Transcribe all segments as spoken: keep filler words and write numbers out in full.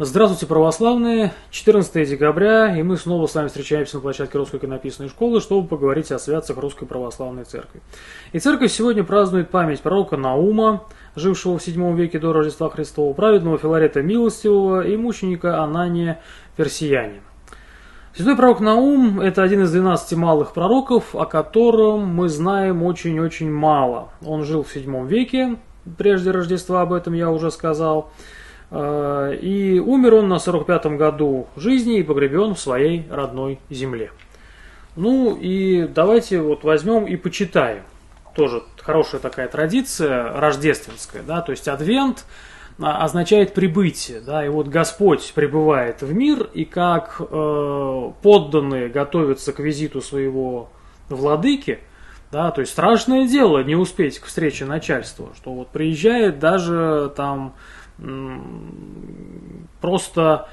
Здравствуйте, православные! четырнадцатое декабря, и мы снова с вами встречаемся на площадке Русской иконописной школы, чтобы поговорить о святцах Русской Православной Церкви. И Церковь сегодня празднует память пророка Наума, жившего в седьмом веке до Рождества Христова, праведного Филарета Милостивого и мученика Анания Персиянина. Святой пророк Наум – это один из двенадцати малых пророков, о котором мы знаем очень-очень мало. Он жил в седьмом веке, прежде Рождества, об этом я уже сказал. И умер он на сорок пятом году жизни и погребен в своей родной земле. Ну и давайте вот возьмем и почитаем. Тоже хорошая такая традиция рождественская, да, то есть адвент означает прибытие, да, и вот Господь прибывает в мир, и как э, подданные готовятся к визиту своего владыки, да, то есть страшное дело не успеть к встрече начальства, что вот приезжает даже там просто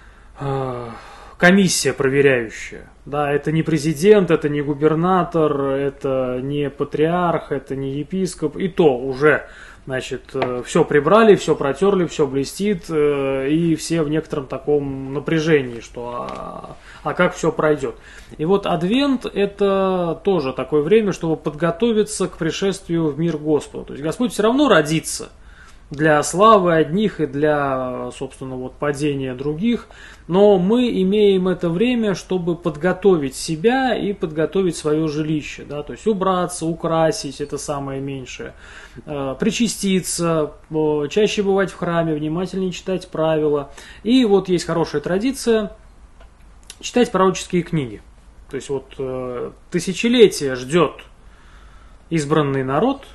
э, комиссия проверяющая. Да, это не президент, это не губернатор, это не патриарх, это не епископ. И то уже, значит, э, все прибрали, все протерли, все блестит, э, и все в некотором таком напряжении, что а, а как все пройдет. И вот Адвент это тоже такое время, чтобы подготовиться к пришествию в мир Господа. То есть Господь все равно родится. Для славы одних и для, собственно, вот падения других. Но мы имеем это время, чтобы подготовить себя и подготовить свое жилище. Да? То есть убраться, украсить, это самое меньшее. Причаститься, чаще бывать в храме, внимательнее читать правила. И вот есть хорошая традиция читать пророческие книги. То есть вот тысячелетие ждет избранный народ,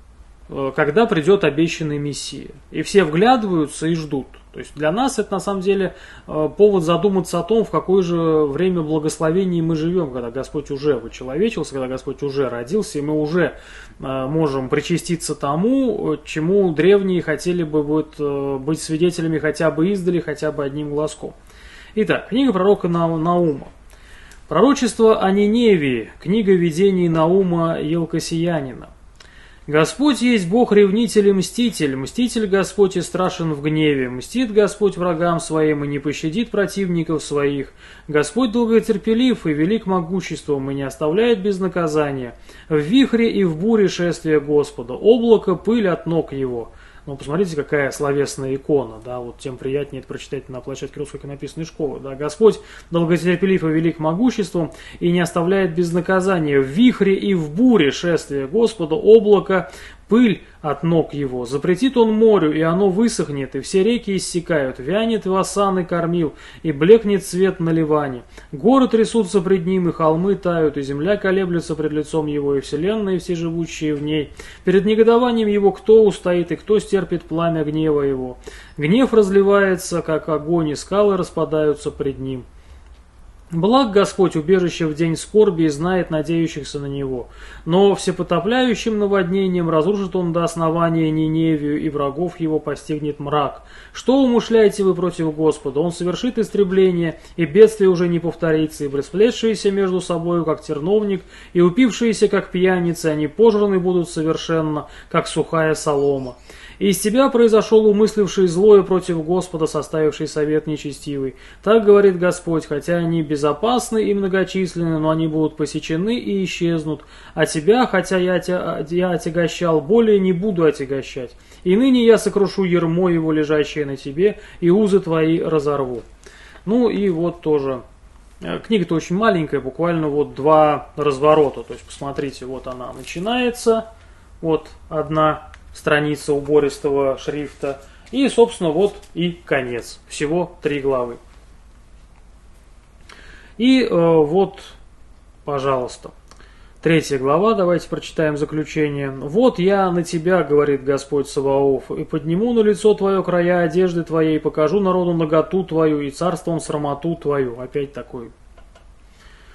когда придет обещанный Мессия. И все вглядываются и ждут. То есть для нас это на самом деле повод задуматься о том, в какое же время благословений мы живем, когда Господь уже вычеловечился, когда Господь уже родился, и мы уже можем причаститься тому, чему древние хотели бы вот быть свидетелями хотя бы издали, хотя бы одним глазком. Итак, книга пророка Наума. Пророчество о Ниневии, книга видений Наума Елкосиянина. Господь есть Бог ревнитель и мститель, мститель Господь и страшен в гневе, мстит Господь врагам своим и не пощадит противников своих. Господь долготерпелив и велик могуществом и не оставляет без наказания. В вихре и в буре шествие Господа, облако, пыль от ног его. Ну, посмотрите, какая словесная икона, да, вот тем приятнее это прочитать на площадке Русской иконописной школы, да, Господь долготерпелив и велик могуществом и не оставляет без наказания, в вихре и в буре шествие Господа, облако, пыль от ног его. Запретит он морю, и оно высохнет, и все реки иссякают, вянет Васан и кормил, и блекнет свет на Ливане. Горы трясутся пред ним, и холмы тают, и земля колеблется пред лицом его, и вселенная, и все живущие в ней. Перед негодованием его кто устоит, и кто стерпит пламя гнева его? Гнев разливается, как огонь, и скалы распадаются пред ним. Благ Господь, убежище в день скорби, и знает надеющихся на Него. Но всепотопляющим наводнением разрушит Он до основания Ниневию, и врагов Его постигнет мрак. Что умышляете вы против Господа? Он совершит истребление, и бедствие уже не повторится, и расплетшиеся между собою, как терновник, и упившиеся, как пьяницы, они пожраны будут совершенно, как сухая солома. И из тебя произошел умысливший злое против Господа, составивший совет нечестивый. Так говорит Господь, хотя они безопасны и многочисленны, но они будут посечены и исчезнут. А тебя, хотя я тебя я отягощал, более не буду отягощать. И ныне я сокрушу ярмо его, лежащее на тебе, и узы твои разорву. Ну и вот тоже. Книга-то очень маленькая, буквально вот два разворота. То есть посмотрите, вот она начинается, вот одна страница убористого шрифта. И, собственно, вот и конец. Всего три главы. И э, вот, пожалуйста, третья глава. Давайте прочитаем заключение. «Вот я на тебя, говорит Господь Саваоф, и подниму на лицо твое края одежды твоей, и покажу народу наготу твою, и царством срамоту твою». Опять такой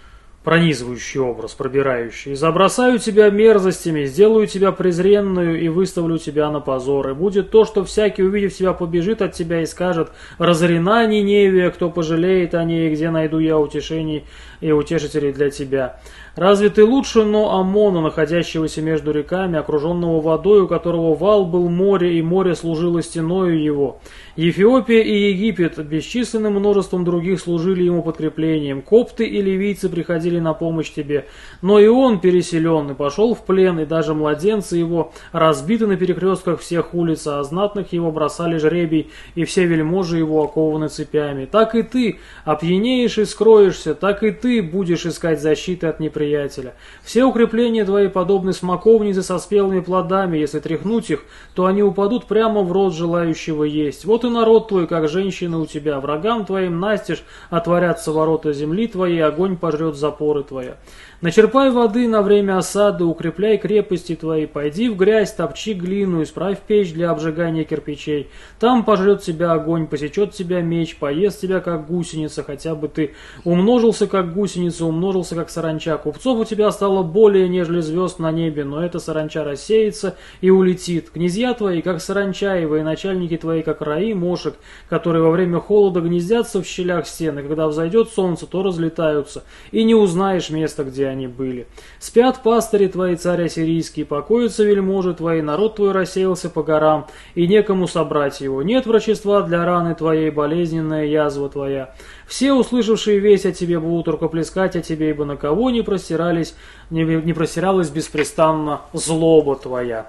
пронизывающий образ, пробирающий. «И забросаю тебя мерзостями, сделаю тебя презренную и выставлю тебя на позор. И будет то, что всякий, увидев тебя, побежит от тебя и скажет: разорена Ниневия, кто пожалеет о ней, где найду я утешений и утешителей для тебя. Разве ты лучше, но Амона, находящегося между реками, окруженного водой, у которого вал был море, и море служило стеною его? Эфиопия и Египет бесчисленным множеством других служили ему подкреплением. Копты и ливийцы приходили на помощь тебе. Но и он переселен и пошел в плен, и даже младенцы его разбиты на перекрестках всех улиц, а знатных его бросали жребий, и все вельможи его окованы цепями. Так и ты опьянеешь и скроешься, так и ты будешь искать защиты от неприятеля. Все укрепления твои подобны смоковнице со спелыми плодами. Если тряхнуть их, то они упадут прямо в рот желающего есть. Вот и народ твой, как женщина у тебя. Врагам твоим настежь отворятся ворота земли твоей, огонь пожрет запоры твоя. Начерпай воды на время осады, укрепляй крепости твои, пойди в грязь, топчи глину, исправь печь для обжигания кирпичей. Там пожрет тебя огонь, посечет тебя меч, поест тебя, как гусеница, хотя бы ты умножился, как гусеница, умножился, как саранча. Купцов у тебя стало более, нежели звезд на небе, но эта саранча рассеется и улетит. Князья твои, как саранча, и военачальники твои, как раи мошек, которые во время холода гнездятся в щелях стен, и когда взойдет солнце, то разлетаются, и не узнаешь места, где они были. Спят пастыри твои, царь ассирийский, покоятся вельможи твои, народ твой рассеялся по горам, и некому собрать его. Нет врачества для раны твоей, болезненная язва твоя. Все, услышавшие весть о тебе, будут рукоплескать о тебе, ибо на кого не простирались, не, не простиралась беспрестанно злоба твоя».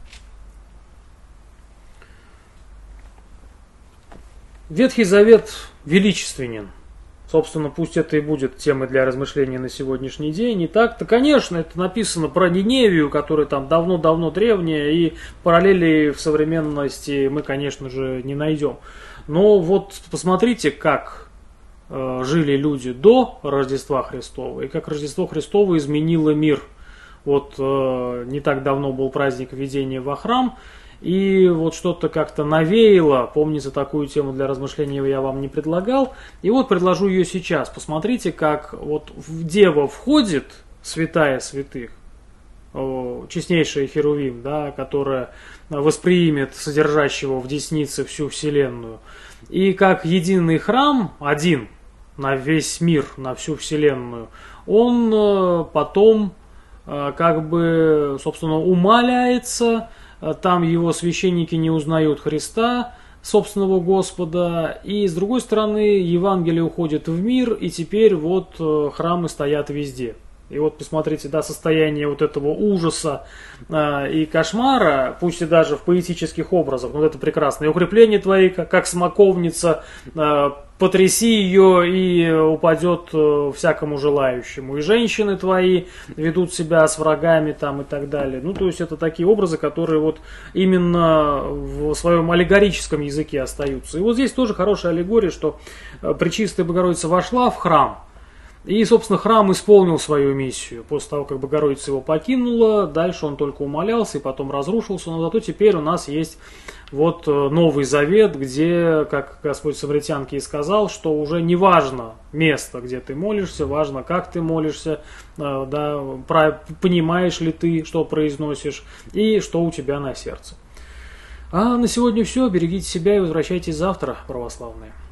Ветхий Завет величественен. Собственно, пусть это и будет темой для размышления на сегодняшний день. И так-то, конечно, это написано про Ниневию, которая там давно-давно древняя, и параллели в современности мы, конечно же, не найдем. Но вот посмотрите, как э, жили люди до Рождества Христова, и как Рождество Христово изменило мир. Вот э, не так давно был праздник введения во храм, и вот что-то как-то навеяло. Помнится, такую тему для размышления я вам не предлагал. И вот предложу ее сейчас. Посмотрите, как вот в Дева входит святая святых, честнейшая Херувим, да, которая восприимет содержащего в деснице всю вселенную. И как единый храм, один на весь мир, на всю вселенную, он потом как бы, собственно, умаляется. Там его священники не узнают Христа, собственного Господа, и с другой стороны Евангелие уходит в мир, и теперь вот храмы стоят везде. И вот посмотрите, да, состояние вот этого ужаса э, и кошмара, пусть и даже в поэтических образах, вот это прекрасно. И укрепление твои, как, как смоковница, э, потряси ее, и упадет э, всякому желающему. И женщины твои ведут себя с врагами там и так далее. Ну, то есть это такие образы, которые вот именно в своем аллегорическом языке остаются. И вот здесь тоже хорошая аллегория, что Пречистая Богородица вошла в храм. И, собственно, храм исполнил свою миссию. После того, как Богородица его покинула, дальше он только умолялся и потом разрушился. Но зато теперь у нас есть вот Новый Завет, где, как Господь Самаритянке и сказал, что уже не важно место, где ты молишься, важно, как ты молишься, да, понимаешь ли ты, что произносишь и что у тебя на сердце. А на сегодня все. Берегите себя и возвращайтесь завтра, православные.